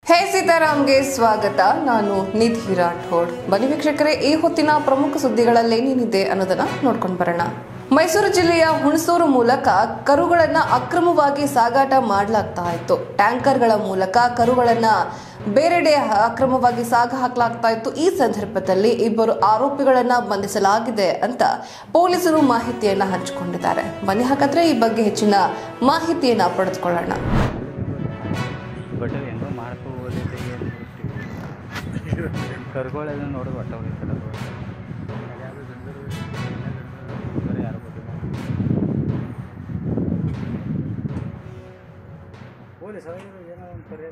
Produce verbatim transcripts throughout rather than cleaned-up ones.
ಹೇ ಸೀತಾರಾಮ್ಗೆ ಸ್ವಾಗತ. ನಾನು ನಿಧಿ ರಾಠೋಡ್. ಬನ್ನಿ ವೀಕ್ಷಕರೇ, ಈ ಹೊತ್ತಿನ ಪ್ರಮುಖ ಸುದ್ದಿಗಳಲ್ಲಿ ಏನೇನಿದೆ ಅನ್ನೋದನ್ನ ನೋಡ್ಕೊಂಡು ಬರೋಣ. ಮೈಸೂರು ಜಿಲ್ಲೆಯ ಹುಣಸೂರು ಮೂಲಕ ಕರುಗಳನ್ನ ಅಕ್ರಮವಾಗಿ ಸಾಗಾಟ ಮಾಡಲಾಗ್ತಾ ಇತ್ತು. ಟ್ಯಾಂಕರ್ಗಳ ಮೂಲಕ ಕರುಗಳನ್ನ ಬೇರೆಡೆ ಅಕ್ರಮವಾಗಿ ಸಾಗ ಹಾಕಲಾಗ್ತಾ ಇತ್ತು. ಈ ಸಂದರ್ಭದಲ್ಲಿ ಇಬ್ಬರು ಆರೋಪಿಗಳನ್ನ ಬಂಧಿಸಲಾಗಿದೆ ಅಂತ ಪೊಲೀಸರು ಮಾಹಿತಿಯನ್ನ ಹಂಚಿಕೊಂಡಿದ್ದಾರೆ. ಬನ್ನಿ ಹಾಗಾದ್ರೆ ಈ ಬಗ್ಗೆ ಹೆಚ್ಚಿನ ಮಾಹಿತಿಯನ್ನ ಪಡೆದುಕೊಳ್ಳೋಣ. ಕರುಗಳೆಲ್ಲ ನೋಡಿ ಒಟ್ಟ ಹೋಗಿರ್ತಾರೆ. ಪೊಲೀಸ್ ಏನೋ ಒಂದು ಪರಿಹಾರ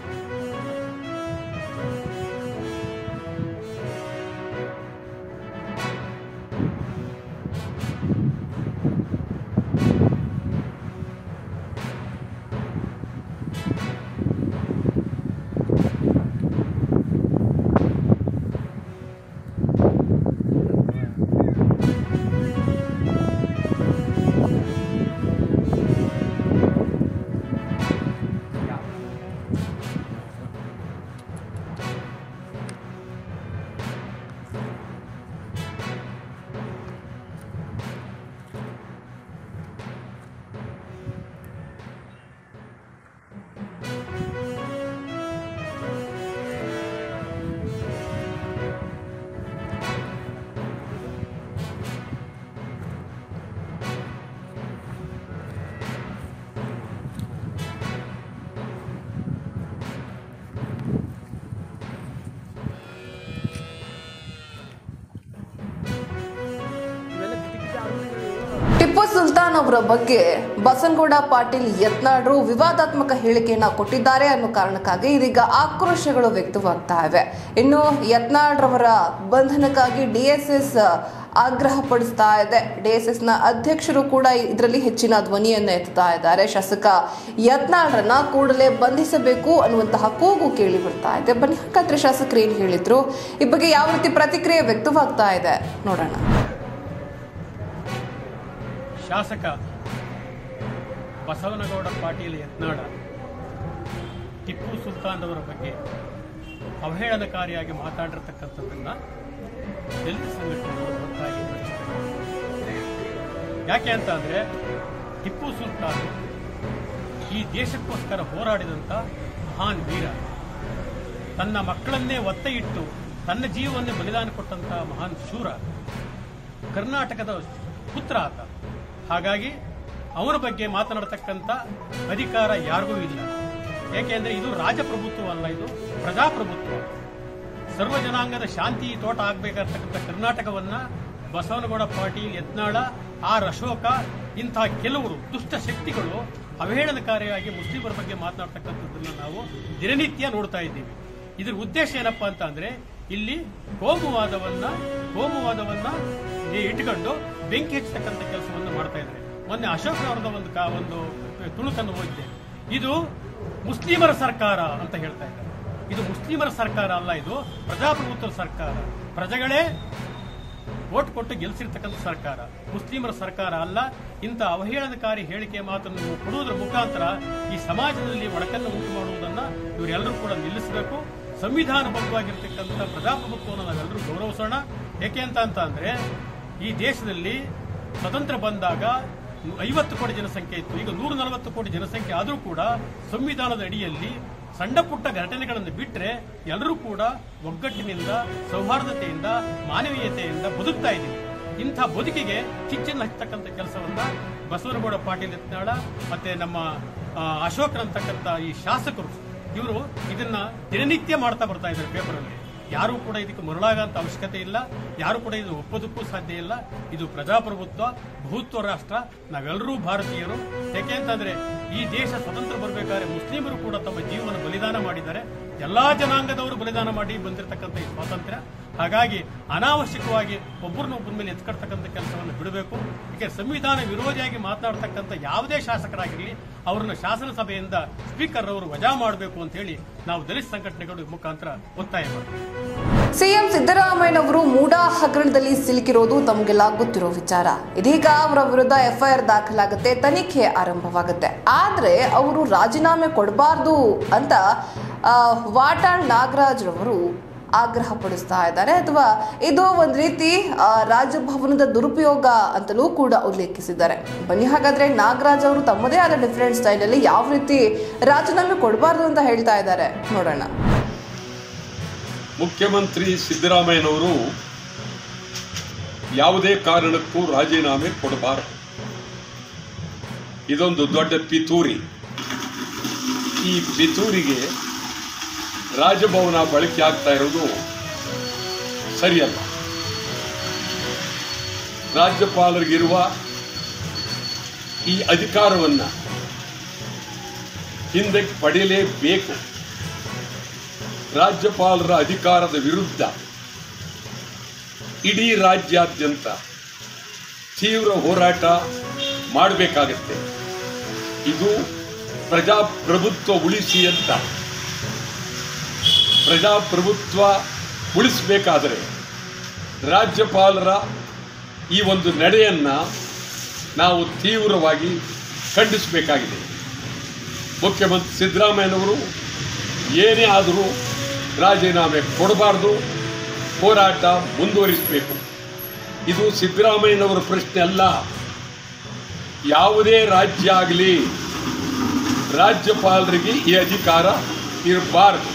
ಟಿಪ್ಪು ಸುಲ್ತಾನ್ ಅವರ ಬಗ್ಗೆ ಬಸನಗೌಡ ಪಾಟೀಲ್ ಯತ್ನಾಳ್ರು ವಿವಾದಾತ್ಮಕ ಹೇಳಿಕೆಯನ್ನ ಕೊಟ್ಟಿದ್ದಾರೆ ಅನ್ನೋ ಕಾರಣಕ್ಕಾಗಿ ಇದೀಗ ಆಕ್ರೋಶಗಳು ವ್ಯಕ್ತವಾಗ್ತಾ ಇವೆ. ಇನ್ನು ಯತ್ನಾಳ್ರವರ ಬಂಧನಕ್ಕಾಗಿ ಡಿಎಸ್ಎಸ್ ಆಗ್ರಹ ಪಡಿಸ್ತಾ ಇದೆ. ಡಿಎಸ್ಎಸ್ ನ ಅಧ್ಯಕ್ಷರು ಕೂಡ ಇದರಲ್ಲಿ ಹೆಚ್ಚಿನ ಧ್ವನಿಯನ್ನ ಎತ್ತುತ್ತಾ ಇದ್ದಾರೆ. ಶಾಸಕ ಯತ್ನಾಳ್ರನ್ನ ಕೂಡಲೇ ಬಂಧಿಸಬೇಕು ಅನ್ನುವಂತಹ ಕೂಗು ಕೇಳಿ ಬರ್ತಾ ಇದೆ. ಬನ್ನಿ ಹಾಗಾದ್ರೆ ಶಾಸಕರು ಏನ್ ಹೇಳಿದ್ರು, ಈ ಬಗ್ಗೆ ಯಾವ ರೀತಿ ಪ್ರತಿಕ್ರಿಯೆ ವ್ಯಕ್ತವಾಗ್ತಾ ಇದೆ ನೋಡೋಣ. ಶಾಸಕ ಬಸವನಗೌಡ ಪಾಟೀಲ್ ಯತ್ನಾಳ ಟಿಪ್ಪು ಸುಲ್ತಾನ್ ಅವರ ಬಗ್ಗೆ ಅವಹೇಳನಕಾರಿಯಾಗಿ ಮಾತಾಡಿರ್ತಕ್ಕಂಥದ್ದನ್ನು ದಲಿತ ಸಂಘಟನೆಗಳು ಒಟ್ಟಾಗಿ ನಡೆಸಿದ್ದಾರೆ. ಯಾಕೆ ಅಂತ ಅಂದರೆ, ಟಿಪ್ಪು ಸುಲ್ತಾನ್ ಈ ದೇಶಕ್ಕೋಸ್ಕರ ಹೋರಾಡಿದಂಥ ಮಹಾನ್ ವೀರ, ತನ್ನ ಮಕ್ಕಳನ್ನೇ ಒತ್ತೆ ಇಟ್ಟು ತನ್ನ ಜೀವವನ್ನೇ ಬಲಿದಾನ ಕೊಟ್ಟಂಥ ಮಹಾನ್ ಶೂರ, ಕರ್ನಾಟಕದ ಪುತ್ರ ಆತ. ಹಾಗಾಗಿ ಅವರ ಬಗ್ಗೆ ಮಾತನಾಡತಕ್ಕಂಥ ಅಧಿಕಾರ ಯಾರಿಗೂ ಇಲ್ಲ. ಏಕೆಂದರೆ ಇದು ರಾಜಪ್ರಭುತ್ವ ಅಲ್ಲ, ಇದು ಪ್ರಜಾಪ್ರಭುತ್ವ. ಸರ್ವ ಜನಾಂಗದ ಶಾಂತಿ ತೋಟ ಆಗಬೇಕಾಗಿರ್ತಕ್ಕಂಥ ಕರ್ನಾಟಕವನ್ನ ಬಸವನಗೌಡ ಪಾಟೀಲ್ ಯತ್ನಾಳ, ಆರ್ ಅಶೋಕ ಇಂತಹ ಕೆಲವರು ದುಷ್ಟ ಶಕ್ತಿಗಳು ಅವಹೇಳನಕಾರಿಯಾಗಿ ಮುಸ್ಲಿಮರ ಬಗ್ಗೆ ಮಾತನಾಡ್ತಕ್ಕಂಥದ್ದನ್ನು ನಾವು ದಿನನಿತ್ಯ ನೋಡ್ತಾ ಇದ್ದೀವಿ. ಇದರ ಉದ್ದೇಶ ಏನಪ್ಪಾ ಅಂತ ಅಂದ್ರೆ, ಇಲ್ಲಿ ಕೋಮುವಾದವನ್ನ ಕೋಮುವಾದವನ್ನ ಇಟ್ಕೊಂಡು ಬೆಂಕಿ ಹಚ್ಚತಕ್ಕಂಥ ಕೆಲಸವನ್ನು ಮಾಡ್ತಾ ಇದ್ದಾರೆ. ಮೊನ್ನೆ ಅಶೋಕ್ ಅವರದ ಒಂದು ಒಂದು ತುಣುಕನ್ನು ಓದಿದೆ. ಇದು ಮುಸ್ಲಿಮರ ಸರ್ಕಾರ ಅಂತ ಹೇಳ್ತಾ ಇದ್ದಾರೆ. ಇದು ಮುಸ್ಲಿಮರ ಸರ್ಕಾರ ಅಲ್ಲ, ಇದು ಪ್ರಜಾಪ್ರಭುತ್ವ ಸರ್ಕಾರ. ಪ್ರಜೆಗಳೇ ವೋಟ್ ಕೊಟ್ಟು ಗೆಲ್ಲಿಸಿರ್ತಕ್ಕಂಥ ಸರ್ಕಾರ, ಮುಸ್ಲಿಮರ ಸರ್ಕಾರ ಅಲ್ಲ. ಇಂಥ ಅವಹೇಳನಕಾರಿ ಹೇಳಿಕೆ ಮಾತನ್ನು ಕೊಡುವುದರ ಮುಖಾಂತರ ಈ ಸಮಾಜದಲ್ಲಿ ಒಡಕನ್ನು ಉಂಟು ಮಾಡುವುದನ್ನು ಇವರೆಲ್ಲರೂ ಕೂಡ ನಿಲ್ಲಿಸಬೇಕು. ಸಂವಿಧಾನಬದ್ಧವಾಗಿರ್ತಕ್ಕಂಥ ಪ್ರಜಾಪ್ರಭುತ್ವವನ್ನು ನಾವೆಲ್ಲರೂ ಗೌರವಿಸೋಣ. ಏಕೆ ಅಂತ ಅಂತ ಅಂದ್ರೆ, ಈ ದೇಶದಲ್ಲಿ ಸ್ವತಂತ್ರ ಬಂದಾಗ ಐವತ್ತು ಕೋಟಿ ಜನಸಂಖ್ಯೆ ಇತ್ತು, ಈಗ ನೂರ ನಲವತ್ತು ಕೋಟಿ ಜನಸಂಖ್ಯೆ ಆದರೂ ಕೂಡ ಸಂವಿಧಾನದ ಅಡಿಯಲ್ಲಿ ಸಣ್ಣ ಪುಟ್ಟ ಘಟನೆಗಳನ್ನು ಬಿಟ್ಟರೆ ಎಲ್ಲರೂ ಕೂಡ ಒಗ್ಗಟ್ಟಿನಿಂದ, ಸೌಹಾರ್ದತೆಯಿಂದ, ಮಾನವೀಯತೆಯಿಂದ ಬದುಕ್ತಾ ಇದ್ದೀವಿ. ಇಂಥ ಬದುಕಿಗೆ ಕಿಚ್ಚನ್ನು ಹಚ್ಚತಕ್ಕಂಥ ಕೆಲಸವನ್ನ ಬಸವನಗೌಡ ಪಾಟೀಲ್ ಯತ್ನಾಳ ಮತ್ತೆ ನಮ್ಮ ಅಶೋಕರಂತಕ್ಕಂಥ ಈ ಶಾಸಕರು ಇವರು ಇದನ್ನ ದಿನನಿತ್ಯ ಮಾಡ್ತಾ ಬರ್ತಾ ಇದ್ದಾರೆ ಪೇಪರಲ್ಲಿ. ಯಾರೂ ಕೂಡ ಇದಕ್ಕೆ ಮರಳಾಗಂತ ಅವಶ್ಯಕತೆ ಇಲ್ಲ, ಯಾರು ಕೂಡ ಇದು ಒಪ್ಪೋದಕ್ಕೂ ಸಾಧ್ಯ ಇಲ್ಲ. ಇದು ಪ್ರಜಾಪ್ರಭುತ್ವ, ಬಹುತ್ವ ರಾಷ್ಟ್ರ, ನಾವೆಲ್ಲರೂ ಭಾರತೀಯರು. ಯಾಕೆ ಅಂತಂದ್ರೆ, ಈ ದೇಶ ಸ್ವತಂತ್ರ ಬರಬೇಕಾದ್ರೆ ಮುಸ್ಲಿಮರು ಕೂಡ ತಮ್ಮ ಜೀವನ ಬಲಿದಾನ ಮಾಡಿದ್ದಾರೆ. ಎಲ್ಲಾ ಜನಾಂಗದವರು ಬಲಿದಾನ ಮಾಡಿ ಬಂದಿರತಕ್ಕಂಥ ಈ ಸ್ವಾತಂತ್ರ್ಯ. ಹಾಗಾಗಿ ಅನಾವಶ್ಯಕವಾಗಿ ಒಬ್ಬರನ್ನೊಬ್ಬರ ಮೇಲೆ ಎತ್ಕಡ್ತಕ್ಕಂಥ ಕೆಲಸವನ್ನು ಬಿಡಬೇಕು. ಯಾಕೆ ಸಂವಿಧಾನ ವಿರೋಧಿಯಾಗಿ ಮಾತನಾಡತಕ್ಕಂಥ ಯಾವುದೇ ಶಾಸಕರಾಗಿರಲಿ ಅವರನ್ನು ಶಾಸನಸಭೆಯಿಂದ ಸ್ಪೀಕರ್ ಅವರು ವಜಾ ಮಾಡಬೇಕು ಅಂತ ಹೇಳಿ ನಾವು ದಲಿತ ಸಂಘಟನೆಗಳು ಮುಖಾಂತರ ಒತ್ತಾಯ ಮಾಡ್ತೀವಿ. ಸಿಎಂ ಸಿದ್ದರಾಮಯ್ಯನವರು ಮೂಡಾ ಹಗರಣದಲ್ಲಿ ಸಿಲುಕಿರೋದು ತಮಗೆಲ್ಲ ಗೊತ್ತಿರೋ ವಿಚಾರ. ಇದೀಗ ಅವರ ವಿರುದ್ಧ ಎಫ್ಐಆರ್ ದಾಖಲಾಗುತ್ತೆ, ತನಿಖೆ ಆರಂಭವಾಗುತ್ತೆ. ಆದ್ರೆ ಅವರು ರಾಜೀನಾಮೆ ಕೊಡಬಾರ್ದು ಅಂತ ಆ, ವಾಟಾಳ್ ನಾಗರಾಜ್ ರವರು ಆಗ್ರಹ ಪಡಿಸ್ತಾ ಇದ್ದಾರೆ, ಅಥವಾ ಇದು ಒಂದು ರೀತಿ ಆ, ರಾಜಭವನದ ದುರುಪಯೋಗ ಅಂತಲೂ ಕೂಡ ಉಲ್ಲೇಖಿಸಿದ್ದಾರೆ. ಬನ್ನಿ ಹಾಗಾದ್ರೆ ನಾಗರಾಜ್ ಅವರು ತಮ್ಮದೇ ಆದ ಡಿಫರೆಂಟ್ ಸ್ಟೈಲ್ ಅಲ್ಲಿ ಯಾವ ರೀತಿ ರಾಜೀನಾಮೆ ಕೊಡಬಾರ್ದು ಅಂತ ಹೇಳ್ತಾ ಇದ್ದಾರೆ ನೋಡೋಣ. ಮುಖ್ಯಮಂತ್ರಿ ಸಿದ್ದರಾಮಯ್ಯನವರು ಯಾವುದೇ ಕಾರಣಕ್ಕೂ ರಾಜೀನಾಮೆ ಕೊಡಬಾರದು. ಇದೊಂದು ದೊಡ್ಡ ಪಿತೂರಿ. ಈ ಪಿತೂರಿಗೆ ರಾಜಭವನ ಬಳಕೆ ಆಗ್ತಾ ಇರೋದು ಸರಿಯಲ್ಲ. ರಾಜ್ಯಪಾಲರಿಗಿರುವ ಈ ಅಧಿಕಾರವನ್ನು ಹಿಂದೆ ಪಡೆಯಲೇಬೇಕು. ರಾಜ್ಯಪಾಲರ ಅಧಿಕಾರದ ವಿರುದ್ಧ ಇಡೀ ರಾಜ್ಯಾದ್ಯಂತ ತೀವ್ರ ಹೋರಾಟ ಮಾಡಬೇಕಾಗತ್ತೆ. ಇದು ಪ್ರಜಾಪ್ರಭುತ್ವ ಉಳಿಸಿ ಅಂತ. ಪ್ರಜಾಪ್ರಭುತ್ವ ಉಳಿಸಬೇಕಾದರೆ ರಾಜ್ಯಪಾಲರ ಈ ಒಂದು ನಡೆಯನ್ನು ನಾವು ತೀವ್ರವಾಗಿ ಖಂಡಿಸಬೇಕಾಗಿದೆ. ಮುಖ್ಯಮಂತ್ರಿ ಸಿದ್ದರಾಮಯ್ಯನವರು ಏನೇ ಆದರೂ ರಾಜೀನಾಮೆ ಕೊಡಬಾರ್ದು, ಹೋರಾಟ ಮುಂದುವರಿಸಬೇಕು. ಇದು ಸಿದ್ದರಾಮಯ್ಯನವರ ಪ್ರಶ್ನೆ ಅಲ್ಲ. ಯಾವುದೇ ರಾಜ್ಯ ಆಗಲಿ ರಾಜ್ಯಪಾಲರಿಗೆ ಈ ಅಧಿಕಾರ ಇರಬಾರ್ದು.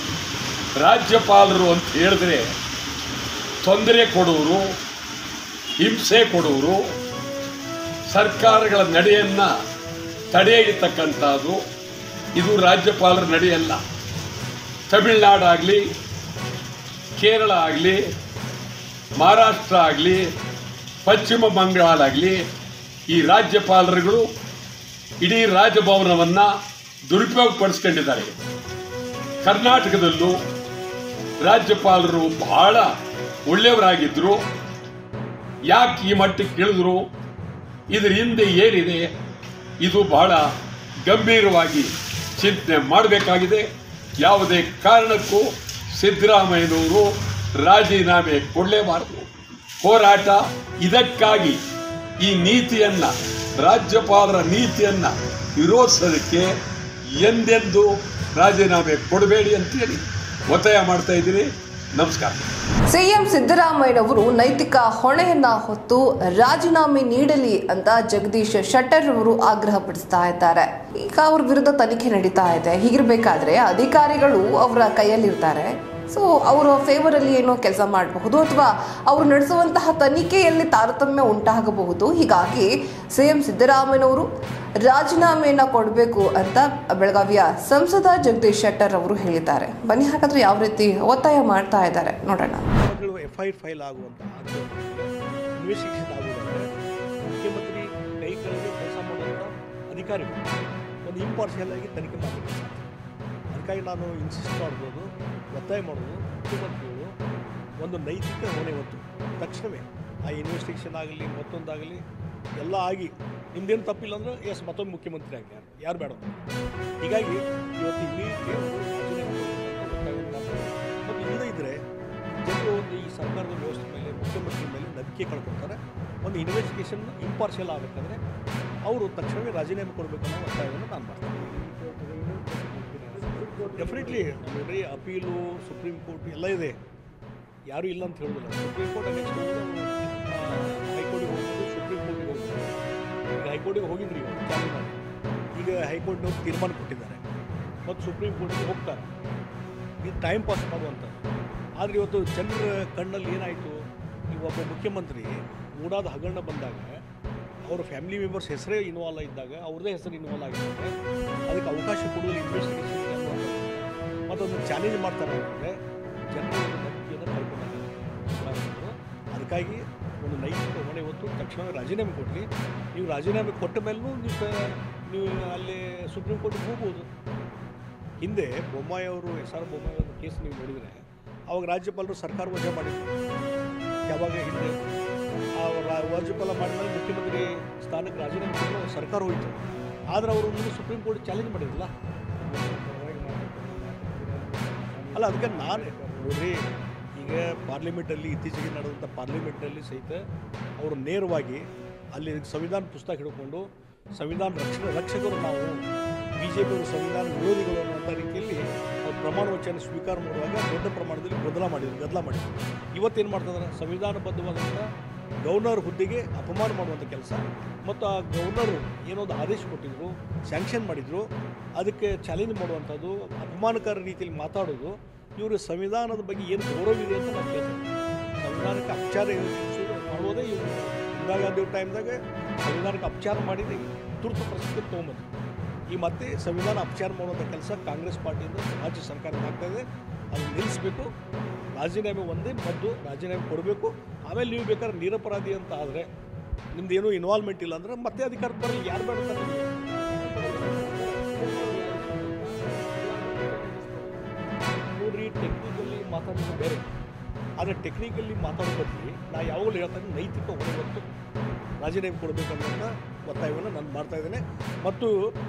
ರಾಜ್ಯಪಾಲರು ಅಂತ ಹೇಳಿದ್ರೆ ತೊಂದರೆ ಕೊಡೋರು, ಹಿಂಸೆ ಕೊಡೋರು, ಸರ್ಕಾರಗಳ ನಡೆಯನ್ನು ತಡೆ ಹಿಡಿತಕ್ಕಂಥದ್ದು ಇದು ರಾಜ್ಯಪಾಲರ ನಡೆಯಲ್ಲ. ತಮಿಳುನಾಡಾಗಲಿ, ಕೇರಳ ಆಗಲಿ, ಮಹಾರಾಷ್ಟ್ರ ಆಗಲಿ, ಪಶ್ಚಿಮ ಬಂಗಾಳ ಆಗಲಿ, ಈ ರಾಜ್ಯಪಾಲರುಗಳು ಇಡೀ ರಾಜಭವನವನ್ನು ದುರುಪಯೋಗಪಡಿಸ್ಕೊಂಡಿದ್ದಾರೆ. ಕರ್ನಾಟಕದಲ್ಲೂ ರಾಜ್ಯಪಾಲರು ಬಹಳ ಒಳ್ಳೆಯವರಾಗಿದ್ದರು. ಯಾಕೆ ಈ ಮಟ್ಟಕ್ಕೆ ಇಳಿದ್ರು? ಇದರ ಹಿಂದೆ ಏನಿದೆ? ಇದು ಬಹಳ ಗಂಭೀರವಾಗಿ ಚಿಂತನೆ ಮಾಡಬೇಕಾಗಿದೆ. ಯಾವುದೇ ಕಾರಣಕ್ಕೂ ಸಿದ್ದರಾಮಯ್ಯನವರು ರಾಜೀನಾಮೆ ಕೊಡಲೇಬಾರದು. ಹೋರಾಟ ಇದಕ್ಕಾಗಿ ಈ ನೀತಿಯನ್ನು, ರಾಜ್ಯಪಾಲರ ನೀತಿಯನ್ನು ವಿರೋಧಿಸೋದಕ್ಕೆ ಎಂದೆಂದೂ ರಾಜೀನಾಮೆ ಕೊಡಬೇಡಿ ಅಂತೇಳಿ ಒತ್ತಾಯ ಮಾಡ್ತಾ ಇದ್ದೀನಿ. ನಮಸ್ಕಾರ. ಸಿಎಂ ಸಿದ್ದರಾಮಯ್ಯನವರು ನೈತಿಕ ಹೊಣೆಯನ್ನ ಹೊತ್ತು ರಾಜೀನಾಮೆ ನೀಡಲಿ ಅಂತ ಜಗದೀಶ್ ಶೆಟ್ಟರ್ ಅವರು ಆಗ್ರಹಪಡಿಸ್ತಾ ಇದ್ದಾರೆ. ಈಗ ಅವ್ರ ವಿರುದ್ಧ ತನಿಖೆ ನಡೀತಾ ಇದೆ. ಹೀಗಿರ್ಬೇಕಾದ್ರೆ ಅಧಿಕಾರಿಗಳು ಅವರ ಕೈಯಲ್ಲಿರ್ತಾರೆ. ಸೊ ಅವರ ಫೇವರ್ ಅಲ್ಲಿ ಏನೋ ಕೆಲಸ ಮಾಡಬಹುದು, ಅಥವಾ ಅವರು ನಡೆಸುವಂತಹ ತನಿಖೆಯಲ್ಲಿ ತಾರತಮ್ಯ ಉಂಟಾಗಬಹುದು. ಹೀಗಾಗಿ ಸಿಎಂ ಸಿದ್ದರಾಮಯ್ಯನವರು ರಾಜೀನಾಮೆಯನ್ನ ಕೊಡಬೇಕು ಅಂತ ಬೆಳಗಾವಿಯ ಸಂಸದ ಜಗದೀಶ್ ಶೆಟ್ಟರ್ ಅವರು ಹೇಳಿದ್ದಾರೆ. ಬನ್ನಿ ಹಾಗಾದ್ರೆ ಯಾವ ರೀತಿ ಒತ್ತಾಯ ಮಾಡ್ತಾ ಇದ್ದಾರೆ ನೋಡೋಣ. ಎಫ್ ಐ ಆರ್ ಫೈಲ್ ಆಗುವಂತ ಇನ್ವೆಸ್ಟಿಗೇಷನ್ ಆಗುವುದಾದರೆ ಮುಖ್ಯಮಂತ್ರಿ ಕೈ ಕೆಳಗೆ ಕೆಲಸ ಮಾಡುವಂಥ ಅಧಿಕಾರಿಗಳು ಒಂದು ಇಂಪಾರ್ಷಿಯಲ್ ಆಗಿ ತನಿಖೆ ಮಾಡಬೇಕು. ಅದಕ್ಕಾಗಿ ನಾನು ಇನ್ಸಿಸ್ಟ್ ಮಾಡ್ಬೋದು, ಒತ್ತಾಯ ಮಾಡೋದು ಮುಖ್ಯಮಂತ್ರಿಗಳು ಒಂದು ನೈತಿಕ ಹೊಣೆ ಹೊತ್ತು ತಕ್ಷಣವೇ ಆ ಇನ್ವೆಸ್ಟಿಗೇಷನ್ ಆಗಲಿ ಮತ್ತೊಂದಾಗಲಿ ಎಲ್ಲ ಆಗಿ ನಿಮ್ದೇನು ತಪ್ಪಿಲ್ಲ ಅಂದರೆ ಎಸ್ ಮತ್ತೊಂದು ಮುಖ್ಯಮಂತ್ರಿ ಆಗಿ ಯಾರು ಯಾರು ಬೇಡ. ಹೀಗಾಗಿ ಇವತ್ತು ಇಮಿಡಿಯೇಟ್ಲಿ ಒತ್ತಾಯವನ್ನು ಮಾಡ್ತಾರೆ. ಮತ್ತು ಇಲ್ಲದೇ ಇದ್ದರೆ ಜನರು ಒಂದು ಈ ಸರ್ಕಾರದ ವ್ಯವಸ್ಥೆ ಮೇಲೆ, ಮುಖ್ಯಮಂತ್ರಿ ಮೇಲೆ ನಂಬಿಕೆ ಕಳ್ಕೊಳ್ತಾರೆ. ಒಂದು ಇನ್ವೆಸ್ಟಿಗೇಷನ್ ಇಂಪಾರ್ಷಿಯಲ್ ಆಗಬೇಕಂದ್ರೆ ಅವರು ತಕ್ಷಣವೇ ರಾಜೀನಾಮೆ ಕೊಡಬೇಕು ಅನ್ನೋ ಒತ್ತಾಯವನ್ನು ನಾನು ಮಾಡ್ತೀನಿ. ಡೆಫಿನೆಟ್ಲಿ ನೋಡಿರಿ, ಅಪೀಲು, ಸುಪ್ರೀಂ ಕೋರ್ಟ್ ಎಲ್ಲ ಇದೆ, ಯಾರೂ ಇಲ್ಲ ಅಂತ ಹೇಳೋದಿಲ್ಲ. ಸುಪ್ರೀಂ ಕೋರ್ಟ್ ನೆಕ್ಸ್ಟ್ ಹೈಕೋರ್ಟಿಗೆ ಹೋಗ್ಬೋದು, ಸುಪ್ರೀಂ ಕೋರ್ಟಿಗೆ ಹೋಗ್ಬೋದು. ಈಗ ಹೈಕೋರ್ಟಿಗೆ ಹೋಗಿದ್ರಿ ಇವಾಗ ಚಾಲು ಮಾಡಿ, ಈಗ ಹೈಕೋರ್ಟ್ನವ್ರು ತೀರ್ಮಾನ ಕೊಟ್ಟಿದ್ದಾರೆ ಮತ್ತು ಸುಪ್ರೀಂ ಕೋರ್ಟಿಗೆ ಹೋಗ್ತಾರೆ. ಇದು ಟೈಮ್ ಪಾಸ್ ಮಾಡುವಂಥದ್ದು. ಆದರೆ ಇವತ್ತು ಜನರ ಕಣ್ಣಲ್ಲಿ ಏನಾಯಿತು, ಈಗ ಒಬ್ಬ ಮುಖ್ಯಮಂತ್ರಿ ಮೂಡಾದ ಹಗರಣ ಬಂದಾಗ ಅವರ ಫ್ಯಾಮಿಲಿ ಮೆಂಬರ್ಸ್ ಹೆಸರೇ ಇನ್ವಾಲ್ವ್ ಇದ್ದಾಗ, ಅವ್ರದ್ದೇ ಹೆಸರು ಇನ್ವಾಲ್ವ್ ಆಗಿದ್ದಾಗ ಅದಕ್ಕೆ ಅವಕಾಶ ಕೊಡೋದು ಇನ್ವೆಸ್ಟಿಗೇಷನ್ ಮತ್ತೊಂದು ಚಾಲೆಂಜ್ ಮಾಡ್ತಾರೆ ಅಂದರೆ ಜನರ ಒಂದು ನಂಬಿಕೆಯನ್ನು ಕಳ್ಕೊಂಡಾಗ. ಅದಕ್ಕಾಗಿ ಒಂದು ನೈತಿಕ ಹೊಣೆ ಹೊತ್ತು ತಕ್ಷಣ ರಾಜೀನಾಮೆ ಕೊಡಲಿ. ನೀವು ರಾಜೀನಾಮೆ ಕೊಟ್ಟ ಮೇಲೂ ನೀವು ನೀವು ಅಲ್ಲಿ ಸುಪ್ರೀಂ ಕೋರ್ಟಿಗೆ ಹೋಗ್ಬೋದು. ಹಿಂದೆ ಬೊಮ್ಮಾಯಿ ಅವರು, ಎಸ್ ಆರ್ ಬೊಮ್ಮಾಯಿ ಅವರ ಕೇಸ್ ನೀವು ನೋಡಿದರೆ ಅವಾಗ ರಾಜ್ಯಪಾಲರು ಸರ್ಕಾರ ವಜಾ ಮಾಡಿದ್ರು. ಯಾವಾಗ ಹಿಂದೆ ಆ ರಾಜ್ಯಪಾಲ ಮಾಡಿದ್ಮೇಲೆ ಮುಖ್ಯಮಂತ್ರಿ ಸ್ಥಾನಕ್ಕೆ ರಾಜೀನಾಮೆ ಕೊಟ್ಟರು, ಸರ್ಕಾರ ಹೋಯಿತು. ಆದರೆ ಅವರು ಮುಂದೆ ಸುಪ್ರೀಂ ಕೋರ್ಟ್ ಚಾಲೆಂಜ್ ಮಾಡಿರಲ್ಲ. ಅಲ್ಲ, ಅದಕ್ಕೆ ನಾನು ನೋಡ್ರಿ, ಈಗ ಪಾರ್ಲಿಮೆಂಟಲ್ಲಿ ಇತ್ತೀಚೆಗೆ ನಡೆದಂಥ ಪಾರ್ಲಿಮೆಂಟಲ್ಲಿ ಸಹಿತ ಅವರು ನೇರವಾಗಿ ಅಲ್ಲಿ ಸಂವಿಧಾನ ಪುಸ್ತಕ ಹಿಡ್ಕೊಂಡು ಸಂವಿಧಾನ ರಕ್ಷಣೆ ರಕ್ಷಕರು ನಾವು, ಬಿ ಜೆ ಪಿಯವರು ಸಂವಿಧಾನ ವಿರೋಧಿಗಳು ಅನ್ನುವಂಥ ರೀತಿಯಲ್ಲಿ ಅವ್ರು ಪ್ರಮಾಣ ವಚನ ಸ್ವೀಕಾರ ಮಾಡುವಾಗ ದೊಡ್ಡ ಪ್ರಮಾಣದಲ್ಲಿ ಬದಲ ಮಾಡಿದ್ರು ಗದ್ದಲ ಮಾಡಿದ್ರು. ಇವತ್ತೇನು ಮಾಡ್ತಿದ್ದಾರೆ, ಸಂವಿಧಾನಬದ್ಧವಾದಂಥ ಗವರ್ನರ್ ಹುದ್ದೆಗೆ ಅಪಮಾನ ಮಾಡುವಂಥ ಕೆಲಸ ಮತ್ತು ಆ ಗವರ್ನರು ಏನೊಂದು ಆದೇಶ ಕೊಟ್ಟಿದ್ರು, ಸ್ಯಾಂಕ್ಷನ್ ಮಾಡಿದರು, ಅದಕ್ಕೆ ಚಾಲೆಂಜ್ ಮಾಡುವಂಥದ್ದು, ಅಪಮಾನಕಾರ ರೀತಿಯಲ್ಲಿ ಮಾತಾಡೋದು, ಇವರು ಸಂವಿಧಾನದ ಬಗ್ಗೆ ಏನು ಗೌರವ ಇದೆ ಅಂತ ನಾವು ಕೇಳ್ತೀವಿ. ಸಂವಿಧಾನಕ್ಕೆ ಅಪಚಾರ ಮಾಡುವುದೇ ಇವರು ಇಂದಿರಾ ಗಾಂಧಿ ಅವ್ರ ಟೈಮ್ದಾಗ ಸಂವಿಧಾನಕ್ಕೆ ಅಪಚಾರ ಮಾಡಿದೆ ತುರ್ತು ಪರಿಸ್ಥಿತಿ ತೊಗೊಂಬಂದು ಈ ಮತ್ತೆ ಸಂವಿಧಾನ ಅಪಚಾರ ಮಾಡುವಂಥ ಕೆಲಸ ಕಾಂಗ್ರೆಸ್ ಪಾರ್ಟಿಯಿಂದ ರಾಜ್ಯ ಸರ್ಕಾರಕ್ಕೆ ಆಗ್ತಾಯಿದೆ. ಅದು ನಿಲ್ಲಿಸಬೇಕು. ರಾಜೀನಾಮೆ ಒಂದೇ ಮದ್ದು, ರಾಜೀನಾಮೆ ಕೊಡಬೇಕು. ಆಮೇಲೆ ನೀವು ಬೇಕಾದ್ರೆ ನಿರಪರಾಧಿ ಅಂತ ಆದರೆ ನಿಮ್ದು ಏನೂ ಇನ್ವಾಲ್ವ್ಮೆಂಟ್ ಇಲ್ಲ ಅಂದ್ರೆ ಮತ್ತೆ ಅಧಿಕಾರಕ್ಕೆ ಬರಲಿ, ಯಾರು ಬೇಡ ನೋಡ್ರಿ. ಟೆಕ್ನಿಕಲಿ ಮಾತಾಡೋದು ಬೇರೆ, ಆದರೆ ಟೆಕ್ನಿಕಲಿ ಮಾತಾಡೋ ಬದಲಿ ನಾ ಯಾವಾಗಲೂ ಹೇಳ್ತಾನೆ ನೈತಿಕ ಹೊಣೆ ಹೊತ್ತು ರಾಜೀನಾಮೆ ಕೊಡಬೇಕು ಅನ್ನೋಂಥ ಒತ್ತಾಯವನ್ನು ನಾನು ಮಾಡ್ತಾಯಿದ್ದೇನೆ. ಮತ್ತು